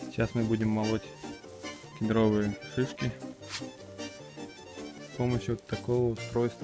Сейчас мы будем молоть кедровые шишки с помощью вот такого устройства.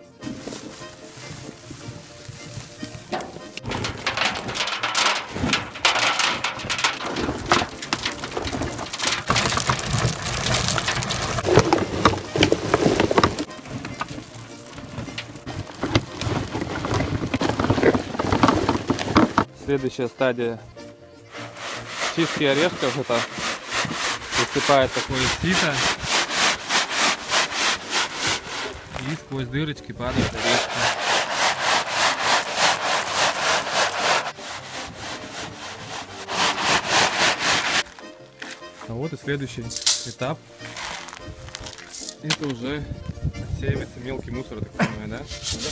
Следующая стадия чистки орешков — это высыпает такое сито, и сквозь дырочки падают орешки. А вот и следующий этап. Это уже отсеивается мелкий мусор, так понимаю, да?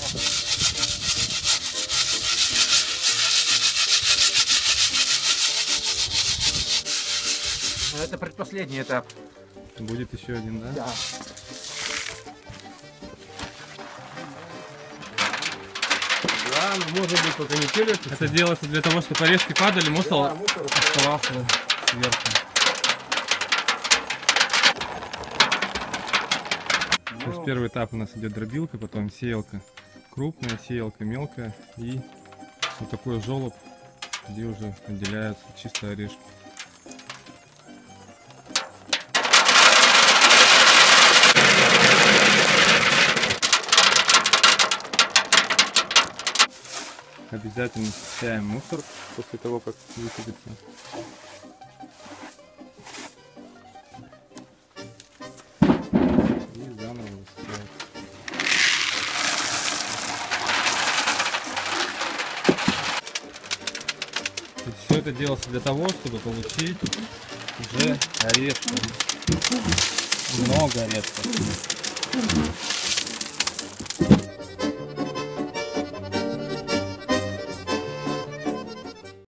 Это предпоследний этап. Будет еще один, да? Да. Да, может быть, пока не телится. Это делается для того, чтобы орешки падали, мусор Да, мусор оставался сверху. То есть первый этап у нас идет дробилка, потом сеялка крупная, сеялка мелкая и вот такой желоб, где уже отделяются чистые орешки. Обязательно счищаем мусор после того, как высадится. И заново высыпаем. Все это делается для того, чтобы получить уже орешков. Много орешков.